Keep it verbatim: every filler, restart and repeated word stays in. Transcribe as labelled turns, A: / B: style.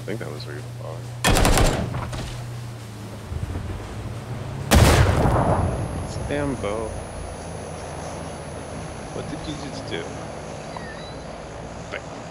A: I think that was real far. Sambo. What did you just do?